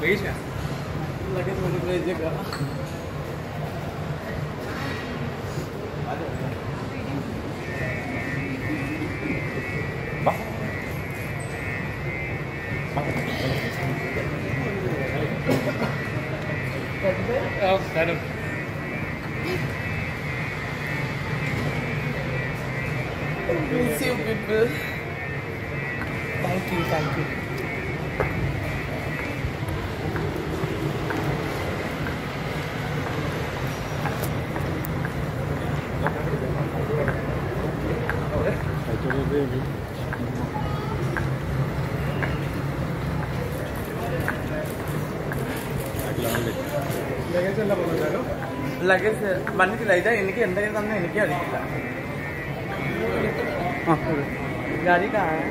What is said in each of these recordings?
Luggage मुझे भेजेगा। Miss you people. Thank you, thank you. Luggage बंदिला इधर इनके अंदर सामने इनके अड़िकिല്ല गाड़ी कहाँ है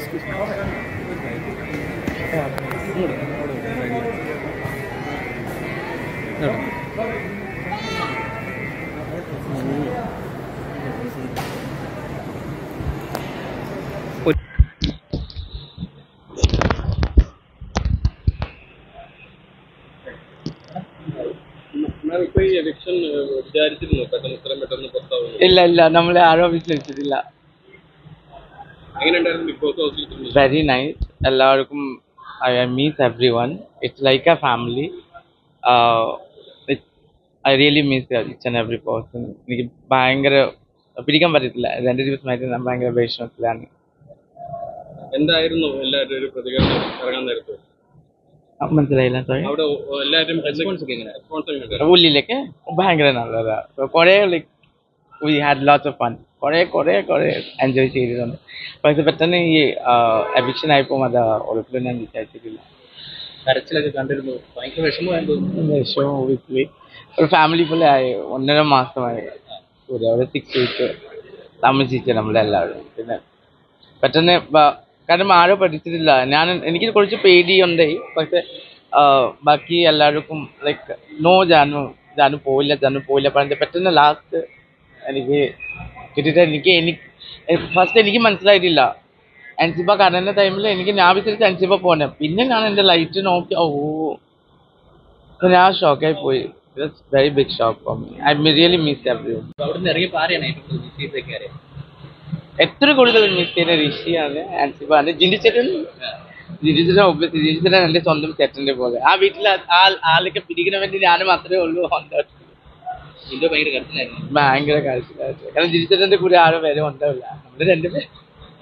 ഇല്ല ഇല്ല നമ്മളെ ആരോപിച്ചില്ല. Very nice. എല്ലാവർക്കും I meet every one. It's like a family. I really miss each and every person. എനിക്ക് ഭയങ്കര പിടിക്കാൻ പറ്റത്തില്ല. 2 ദിവസമായിട്ട് ഞാൻ ഭയങ്കര വിഷമത്തിലാണ്. എന്തായിരുന്നു എല്ലാവരും ഒരു പ്രതികരണം ഇറങ്ങാൻ നേരത്തെ? മനസ്സിലായില്ല. സോറി. ഉള്ളിലേക്ക് ഭയങ്കര നല്ലതാ. കുറെ like we had lots of fun. കുറെ എൻജോയ് ചെയ്തിട്ടുണ്ട്. പക്ഷെ പെട്ടെന്ന് ഈ എവിക്ഷൻ ആയപ്പോൾ അത് ഒരിക്കലും ഞാൻ വിചാരിച്ചിട്ടില്ല. കരച്ചിലൊക്കെ കണ്ടിരുന്നു. ഭയങ്കര വിഷമം ഒബിയസ്ലി. ഒരു ഫാമിലി പോലെ ആയി. 1.5 മാസമായി. ഒരു 6 വീക്ക് താമസിച്ചു നമ്മളെല്ലാവരും. പിന്നെ പെട്ടെന്ന് കാരണം ആരോ പഠിച്ചിട്ടില്ല. എനിക്ക് കുറച്ച് പേടിയുണ്ടായി. പക്ഷെ ബാക്കി എല്ലാവർക്കും ലൈക്ക് നോ ജാനു പോയില്ല പറഞ്ഞിട്ട് പെട്ടെന്ന് ലാസ്റ്റ് എനിക്ക് കിട്ടിയിട്ട് എനിക്ക് ഫസ്റ്റ് എനിക്ക് മനസ്സിലായിട്ടില്ല. അൻസിബ കടന്ന ടൈമിൽ ഞാൻ വിചാരിച്ചു അൻസിബ പോന്നെ. പിന്നെ ഞാൻ എൻ്റെ ലൈറ്റ് നോക്കി ഞാൻ ഷോക്കായി പോയി. It's very big shock for me. I really miss everyone. എത്ര കൂടുതൽ മിസ് ചെയ്യുന്ന ഋഷിയാണ്, അൻസിബാണ്, ജിൻഡിച്ചേട്ടൻ ഒബ്വിയസ്ലി. ജിൻഡിച്ചേട്ടൻ എൻ്റെ സ്വന്തം ചേട്ടൻ്റെ പോലെ. ആ വീട്ടിൽ ആളൊക്കെ പിടിക്കുന്ന വേണ്ടി ഞാൻ മാത്രമേ ഉള്ളൂ. ഭയങ്കര കരച്ചിലായിരുന്നു. കാരണം ജിൻഡിച്ചേട്ടൻ്റെ കൂടെ ആരും വരെ ഉണ്ടാവില്ല. നമ്മൾ രണ്ടുപേരും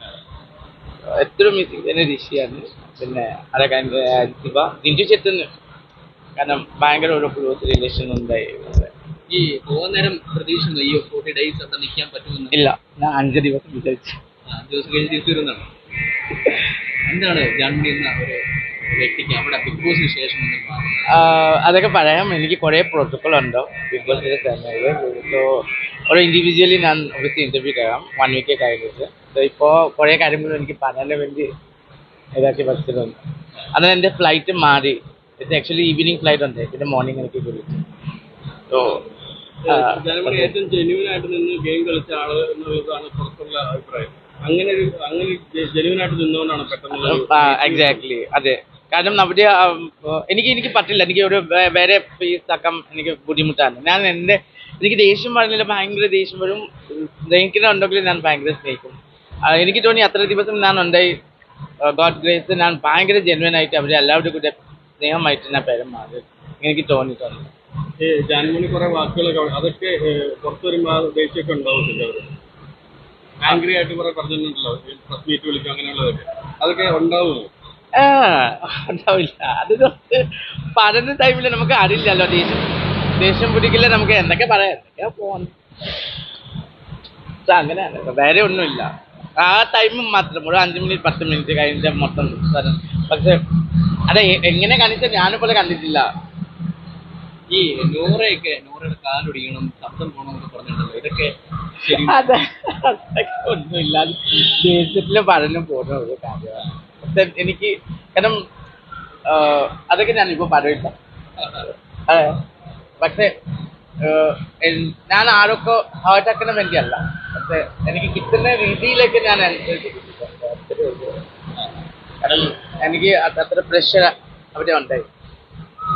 എത്ര മിസ് ചെയ്യുന്ന ഋഷിയാണ്. പിന്നെ അതൊക്കെ അൻസിബ, ജിൻഡിച്ചേട്ടന് കാരണം ഭയങ്കര ഒരു ക്ലോസ് റിലേഷൻ ഉണ്ടായി. ഈ പോകുന്ന നേരം പ്രതീക്ഷിക്കുന്നു ഈ 40 days അവിടെ നിൽക്കാൻ പറ്റുമെന്ന്? ഇല്ല, ഞാൻ 5 ദിവസം വിചാരിച്ചു. 5 ദിവസം കഴിഞ്ഞ് തിരിച്ചു വരുന്നതാണ്. എന്താണ് ജാൻമണി എന്ന ഒരു വ്യക്തിക്ക് അവിടെ ബിഗ് ബോസിന് ശേഷം അതൊക്കെ പറയാം. എനിക്ക് കുറേ പ്രോട്ടോക്കോൾ ഉണ്ടോ ബിഗ് ബോസിന്റെ സമയത്ത്. സോ ഒരു ഇൻഡിവിജ്വലി ഞാൻ ഒബ്വിയസ്ലി ഇന്റർവ്യൂ തരാം 1 വീക്ക് കഴിഞ്ഞിട്ട്. സോ ഇപ്പോൾ കുറേ കാര്യങ്ങളും എനിക്ക് പറയാൻ വേണ്ടി ഇതാക്കി വെച്ചിട്ടുണ്ട്. അതിന് എൻ്റെ ഫ്ലൈറ്റ് മാറി. ഇറ്റ്സ് ആക്ച്വലി ഈവനിങ് ഫ്ലൈറ്റ് ഉണ്ട്. പിന്നെ മോർണിംഗ് എനിക്ക് കിട്ടും. സോ ഏറ്റവും ജെന്യൂൻ ആയിട്ട് നിന്ന് ഗെയിം കളിച്ച ആള് എന്നുള്ളതാണ് പുറത്തുള്ള അഭിപ്രായം. അങ്ങനെ ജെന്യൂൻ ആയിട്ട് നിന്നുകൊണ്ടാണ് പെട്ടെന്ന്. എക്സാക്ട്ലി അതെ. കാരണം അവിടെ എനിക്ക് പറ്റില്ല. എനിക്ക് ഒരു വേറെ ഫേസ് ആക്കാൻ എനിക്ക് ബുദ്ധിമുട്ടാണ്. എനിക്ക് ദേഷ്യം പറഞ്ഞില്ല. ഭയങ്കര ദേഷ്യം വരും. സ്നേഹിക്കുന്നുണ്ടെങ്കിൽ ഞാൻ ഭയങ്കര സ്നേഹിക്കും. എനിക്ക് തോന്നി അത്ര ദിവസം ഞാൻ ഉണ്ടായി. ഗോഡ് ഗ്രേസ് ഞാൻ ഭയങ്കര ജെന്യൂൻ ആയിട്ട് അവരെ എല്ലാവരുടെ കൂടെ സ്നേഹമായിട്ട് ഞാൻ പെരുമാറി. എനിക്ക് തോന്നിയിട്ടുണ്ട്. ജാൻമണി കുറെ വാക്കുകളൊക്കെ അതൊക്കെ പുറത്തു വരുമ്പോൾ ദേഷ്യമൊക്കെ ഉണ്ടാവുന്നില്ല? അവർ ആംഗ്രി ആയിട്ട് കുറെ പറഞ്ഞിട്ടുണ്ടല്ലോ, പ്രസ് മീറ്റ് വിളിക്കും അങ്ങനെയുള്ളതൊക്കെ. അതൊക്കെ ഉണ്ടാവുമോ? ഉണ്ടാവില്ല. അത് പറയുന്ന ടൈമിൽ നമുക്ക് അറിയില്ലല്ലോ. ദേഷ്യം പിടിക്കില്ല. നമുക്ക് എന്തൊക്കെ പറയാം, എന്തൊക്കെയാ പോകുന്നു. അങ്ങനെയാണ്, വേറെ ഒന്നുമില്ല. ആ ടൈം മാത്രം ഒരു 5 മിനിറ്റ് 10 മിനിറ്റ് കഴിഞ്ഞ മൊത്തം. പക്ഷെ അതെ എങ്ങനെ കണ്ടിട്ട് ഞാനിപ്പോലെ കണ്ടിട്ടില്ല. ഈ നോറയുടെ കാലൊടിക്കണം, ശബ്ദം പോകണമെന്നൊക്കെ പറഞ്ഞിട്ടുണ്ടല്ലോ, ഇതൊക്കെ അതെ ഒന്നുമില്ല. ദേഷ്യത്തില് പറഞ്ഞു പോകുന്ന ഒരു കാര്യമാണ്. പക്ഷെ എനിക്ക് കാരണം അതൊക്കെ ഞാനിപ്പോൾ പറയില്ല. അതെ പക്ഷെ ഞാൻ ആരൊക്കെ ഹേർട്ടാക്കുന്ന വേണ്ടിയല്ല. പക്ഷെ എനിക്ക് കിട്ടുന്ന രീതിയിലേക്ക് ഞാൻ അനുസരിച്ചിട്ടുണ്ട്. കാരണം എനിക്ക് അത്ര പ്രഷർ അവിടെ ഉണ്ടായി.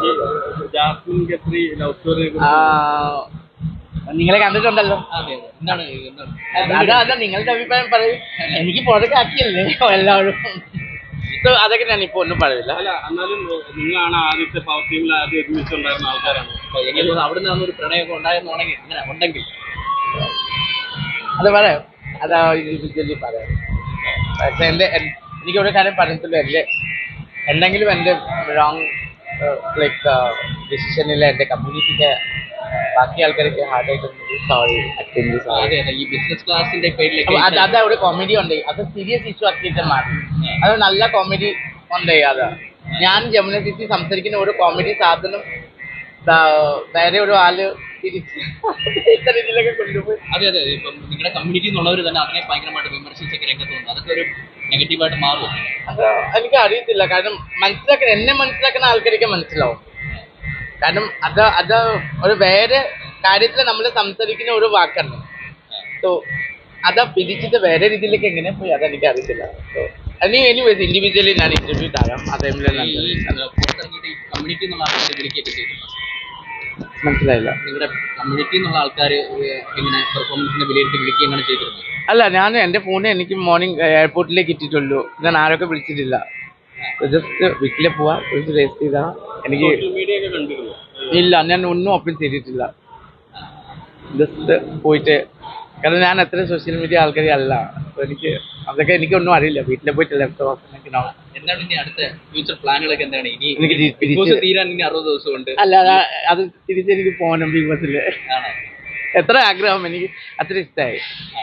ജാസ്മിൻ ഗത്രി ലവ് സ്റ്റോറി നിങ്ങളെ കണ്ടിട്ടുണ്ടല്ലോ. അതെ എന്താണ് അതാ നിങ്ങളുടെ അഭിപ്രായം പറയും. എനിക്ക് പുറകെ ആക്കിയല്ലേ എല്ലാവരും. അതൊക്കെ ഞാൻ ഇപ്പൊ ഒന്നും പറയില്ല. അല്ല എന്നാലും നിങ്ങളാണ് ആദ്യത്തെ പവർ ടീമിൽ ആദ്യം ഒരുമിച്ചുണ്ടായിരുന്ന ആൾക്കാരാണ്. എനിക്ക് തോന്നുന്നു അവിടെ നിന്നൊരു പ്രണയമൊക്കെ ഉണ്ടായെന്നുണ്ടെങ്കിൽ ഇങ്ങനെ ഉണ്ടെങ്കിൽ അത് പറയാം. അതാ ഇൻഡിവിജ്വലി പറയാം. പക്ഷെ എനിക്ക് ഒരു കാര്യം പറഞ്ഞിട്ടുള്ളൂ. എന്തെങ്കിലും എൻ്റെ റോങ് ലൈക്ക് ഡിസിഷനിൽ എൻ്റെ കമ്മ്യൂണിറ്റിക്ക് ബാക്കി ആൾക്കാർക്ക് ഹാർഡായിട്ടൊന്നും സോറി അറ്റൻഡ് അതെ അതെ ഈ ബിസിനസ് ക്ലാസിന്റെ പേരിലേക്ക് അത് ഒരു കോമഡി ഉണ്ട്. അത് സീരിയസ് ഇഷ്യൂ ആക്കിയിട്ട് മാറി. അത് നല്ല കോമഡി ഉണ്ട്. അത് ഞാൻ ജമുന ചേച്ചി സംസാരിക്കുന്ന ഒരു കോമഡി സാധനം വേറെ ഒരു ആള് തിരിച്ച് രീതിയിലൊക്കെ കൊണ്ടുപോയി. അതെ അതെ ഇപ്പം നിങ്ങളുടെ കമ്മ്യൂണിറ്റി എന്നുള്ളവർ തന്നെ അതിനെ ഭയങ്കരമായിട്ട് വിമർശിച്ചൊക്കെ രംഗത്ത് വന്നു. അതൊക്കെ ഒരു നെഗറ്റീവായിട്ട് മാറുമോ? അത് എനിക്ക് അറിയത്തില്ല. കാരണം എന്നെ മനസ്സിലാക്കുന്ന ആൾക്കാർക്ക് മനസ്സിലാവും. കാരണം അത് ഒരു വേറെ കാര്യത്തിൽ നമ്മൾ സംസാരിക്കുന്ന ഒരു വാക്കാണ്. സോ അത് പിരിച്ചിട്ട് വേറെ രീതിയിലേക്ക് എങ്ങനെ പോയി അതെനിക്ക് അറിയത്തില്ല. സോ എനിവേസ് ഇൻഡിവിജ്വലി ഞാൻ ഇന്റർവ്യൂ തരാം. കമ്മ്യൂണിറ്റി എന്നുള്ള ആൾക്കാർ വിളിക്കുകയൊക്കെ ചെയ്തിട്ടുണ്ട്. മനസ്സിലായില്ല. നിങ്ങളുടെ കമ്മ്യൂണിറ്റി എന്നുള്ള ആൾക്കാർ എങ്ങനെ പെർഫോമൻസിനെ വിലയിരുത്തി വിളിക്കുക എങ്ങനെ ചെയ്തിരുന്നു? അല്ല, ഞാൻ എൻ്റെ ഫോണിൽ എനിക്ക് മോർണിംഗ് എയർപോർട്ടിലേക്ക് ഇട്ടിട്ടുള്ളൂ. ഞാൻ ആരൊക്കെ വിളിച്ചിട്ടില്ല. ജസ്റ്റ് വീട്ടിൽ പോവാ, കുറച്ച് റെസ്റ്റ് ചെയ്താ. എനിക്ക് ഇല്ല, ഞാൻ ഒന്നും ഓപ്പൺ ചെയ്തിട്ടില്ല. ജസ്റ്റ് പോയിട്ട്, കാരണം ഞാൻ അത്ര സോഷ്യൽ മീഡിയ ആൾക്കാരെ അല്ല. അപ്പോൾ അതൊക്കെ എനിക്കൊന്നും അറിയില്ല. വീട്ടിൽ പോയിട്ട് ലാപ്ടോപ്പ് എന്താണ് ഇനി അടുത്ത ഫ്യൂച്ചർ പ്ലാനുകളൊക്കെ എന്താണ്? ഇനി എനിക്ക് തീരാൻ ഇനി 60 ദിവസമുണ്ട്. അല്ല, അത് തിരിച്ചെനിക്ക് പോകണം ബിഗ് ബോസിൽ. എത്ര ആഗ്രഹം, എനിക്ക് അത്ര ഇഷ്ടമായി.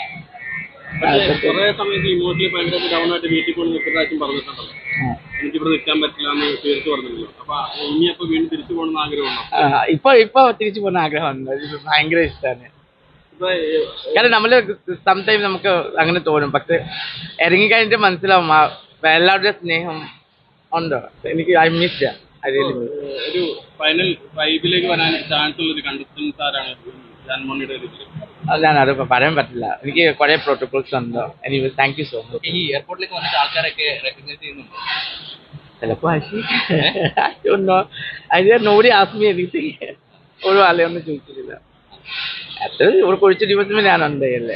കുറെ സമയത്ത് ഇമോഷണലി ഭയങ്കര ഡൗൺ ആയിട്ട് വീട്ടിൽ കൊണ്ട് നിൽക്കുന്നതായിട്ടും പറഞ്ഞിട്ടുണ്ടല്ലോ. എനിക്കിവിടെ നിൽക്കാൻ പറ്റില്ല എന്ന് തീർച്ചു പറഞ്ഞില്ലല്ലോ. അപ്പൊ ഇനി അപ്പൊ വീണ്ടും തിരിച്ചു പോകണമെന്ന് ആഗ്രഹമുണ്ടോ? ഇപ്പൊ തിരിച്ചു പോകുന്ന ആഗ്രഹമുണ്ട്. ഭയങ്കര ഇഷ്ടമാണ്. കാരണം നമ്മള് സംടൈം നമുക്ക് അങ്ങനെ തോന്നും. പക്ഷെ ഇറങ്ങിക്കഴിഞ്ഞിട്ട് മനസ്സിലാവും എല്ലാവരുടെയും സ്നേഹം ഉണ്ടോ. എനിക്ക് ഐ മിസ് ഒരു ഫൈനൽ വൈബിലേക്ക് വരാൻ ചാൻസ് ഉള്ളൊരു കണ്ടസ്റ്റൻസ് ആരാണ് ജാൻമോണിയുടെ? ഞാൻ അതൊക്കെ പറയാൻ പറ്റില്ല. എനിക്ക് കുറെ പ്രോട്ടോകോൾസ് ഉണ്ട്. Anyway thank you so much. ഈ എയർപോർട്ടിലേക്ക് വന്നിട്ട് ആൾക്കാരൊക്കെ റെക്കഗ്നൈസ് ചെയ്യുന്നുണ്ടോ? ചിലപ്പോ നോടി ആസ്മി എനിക്ക് ഒരു ആളെയൊന്നും ചോദിച്ചിട്ടില്ല. അത്ര ഒരു കുറച്ച് ദിവസം ഞാനുണ്ട് അല്ലേ.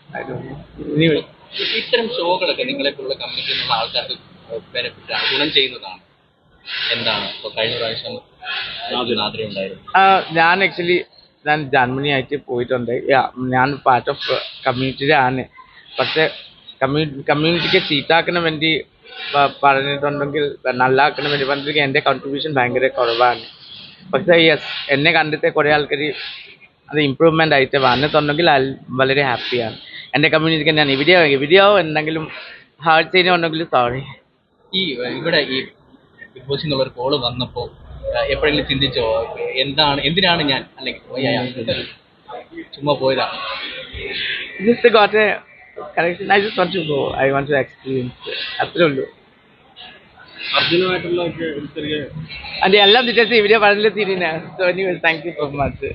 ഇത്തരം ഷോകളൊക്കെ നിങ്ങളെപ്പോലുള്ള കമ്മ്യൂണിറ്റി എന്നുള്ള ആൾക്കാർക്ക് ബെനിഫിറ്റാണ്, ഗുണം ചെയ്യുന്നതാണ്. എന്താണ് ഇപ്പൊ കഴിഞ്ഞ പ്രാവശ്യം ഉണ്ടായിരുന്നു? ഞാൻ ആക്ച്വലി ജർമ്മനി ആയിട്ട് പോയിട്ടുണ്ട്. ഞാൻ പാർട്ട് ഓഫ് കമ്മ്യൂണിറ്റിയുടെ ആണ്. പക്ഷെ കമ്മ്യൂണിറ്റിക്ക് ചീത്താക്കാൻ വേണ്ടി പറഞ്ഞിട്ടുണ്ടെങ്കിൽ നല്ലാക്കാൻ വേണ്ടി പറഞ്ഞിട്ടുണ്ടെങ്കിൽ എൻ്റെ കോൺട്രിബ്യൂഷൻ ഭയങ്കര കുറവാണ്. പക്ഷേ എന്നെ കണ്ടിട്ട് കുറേ ആൾക്കാർ അത് ഇമ്പ്രൂവ്മെൻ്റ് ആയിട്ട് വന്നിട്ടുണ്ടെങ്കിൽ വളരെ ഹാപ്പിയാണ്. എൻ്റെ കമ്മ്യൂണിറ്റിക്ക് ഞാൻ എവിടെയോ എന്തെങ്കിലും ഹാർട്ട് ചെയ്യുന്നുണ്ടെങ്കിൽ സോറി. ഇവിടെ ഈ ബിഗ് ബോസിൽ നിന്നുള്ളൊരു കോള് വന്നപ്പോൾ എപ്പോഴെങ്കിലും ചിന്തിച്ചോ എന്തിനാണ് ഞാൻ, അല്ലെങ്കിൽ ചുമ്മാ പോയതാണ്? Just got a correction. I just want to go. I want to experience. അത്രേ ഉള്ളൂ. അർജുനുമായിട്ടുള്ള അതിന്റെ എല്ലാം ഡീറ്റെയിൽസ് ഈ വീഡിയോ പറഞ്ഞില്ല തീരുന്ന. So anyway thank you so much.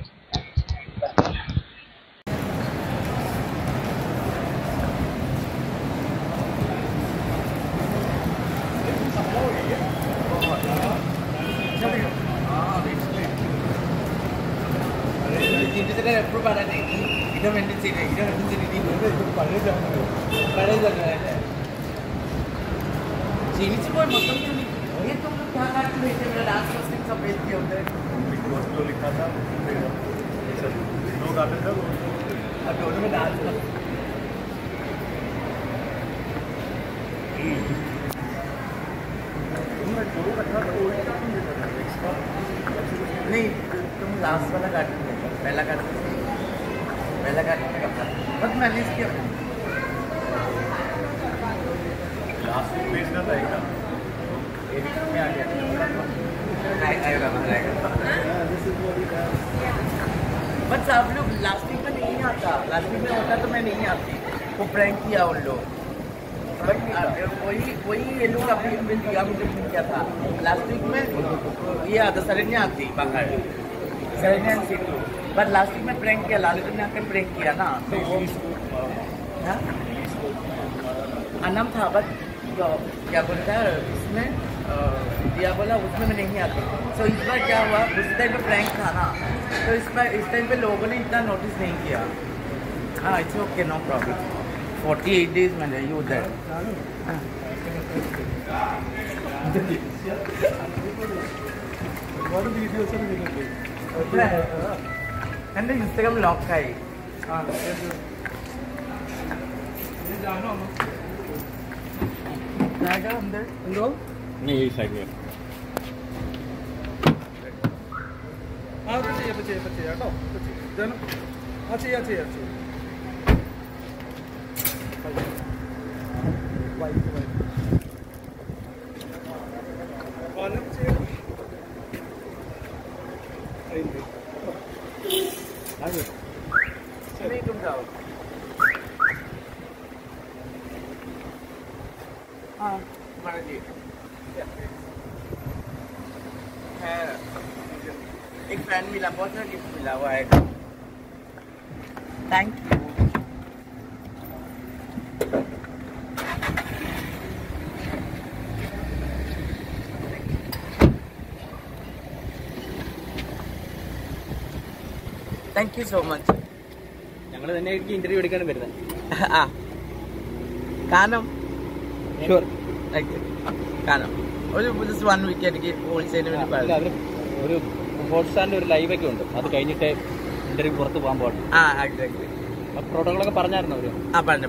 ക്ഷീണിച്ചു പോയി മൊത്തം. नहीं, तुम लास्ट वाला काट पहला काटने का बस मैंने किया लास्ट पेज का रहेगा एडिट में आ गया आएगा बस आप लोग लास्ट वीक में नहीं आता. लास्ट वीक में होता तो मैं नहीं आती. वो प्रैंक किया उन लोग. बट वही ये लोग अभी दिया मुझे फोन किया था. लास्ट वीक में ये आता सरन्या आती बाहर सरन्या सीटू. बट लास्ट वीक में प्रैंक किया. लालू ने आकर प्रैंक किया ना, तो वो अनम था. बट क्या बोलता है इसमें दिया बोला उसमें मैं नहीं आती. So इस बार क्या हुआ, उस टाइम पे प्रैंक था ना, तो इस टाइम पे लोगों ने इतना नोटिस नहीं किया. हाँ, it's okay, no problem. 48 days में रही उधर. എൻ്റെ ഇൻസ്റ്റാഗ്രാം ലോക്കായി. എന്തോ ഈ സൈഡ് ചെയ്യാം കേട്ടോ. ചെയ്യാം तुम जाओ. हाँ, जी है. एक फैन मिला, बहुत सारा गिफ्ट मिला हुआ है. Thank you. Thank you so much. ഞങ്ങൾ തന്നെ ഇന്റർവ്യൂ എടുക്കാനും വരുന്നത്. ആ കാരണം ഷുവർ. കാരണം ഒരു 1 week എനിക്ക് ഹോൾസെയിലിന് വേണ്ടി പറഞ്ഞു. ഒരു ഹോട്ട്സ്റ്റാറിന്റെ ഒരു ലൈവൊക്കെ ഉണ്ട്, അത് കഴിഞ്ഞിട്ട് ഇന്റർവ്യൂ പുറത്ത് പോകാൻ പാടും. ആ എക്സാക്ട്ലി. പ്രോട്ടോകളൊക്കെ പറഞ്ഞായിരുന്നു അവര്. ആ പറഞ്ഞു.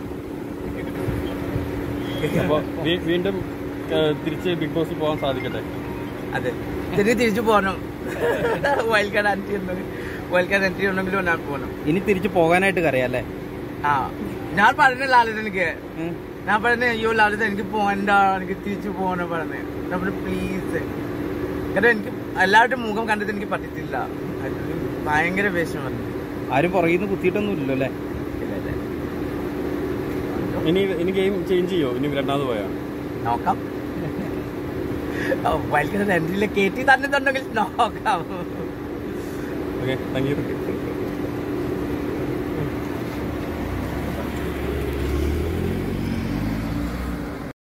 അപ്പോൾ വീണ്ടും തിരിച്ച് ബിഗ് ബോസിൽ പോകാൻ സാധിക്കട്ടെ. അതെ, തിരിച്ചു പോകണം. വൈൽഡ് കാർഡ് എൻട്രി ഉണ്ടെങ്കിലും ഞാൻ പോകണം. ഇനി തിരിച്ചു പോകാനായിട്ട് കറിയാല്ലേ? ആ, ഞാൻ പറഞ്ഞ ലാലിത് എനിക്ക്, ഞാൻ പറഞ്ഞ അയ്യോ ലാലിത് എനിക്ക് പോകണ്ട, എനിക്ക് തിരിച്ചു പോകണം പറഞ്ഞ്. നമ്മൾ പ്ലീസ്, കാരണം എനിക്ക് എല്ലാവരുടെയും മുഖം കണ്ടിട്ട് എനിക്ക് പറ്റത്തില്ല. ഭയങ്കര വിഷമം. ആരും പുറകിൽ നിന്ന് കുത്തിയിട്ടൊന്നും ഇല്ലല്ലോ അല്ലേ? ഇനി ഗെയിം ചേഞ്ച് ചെയ്യോ ഇനി രണ്ടാമത് പോയാൽ? നോക്കാം. വൈൽഡ് കാർഡ് എൻട്രിയിൽ കയറ്റി തന്നിട്ടുണ്ടെങ്കിൽ നോക്കാം. Okay, thank U.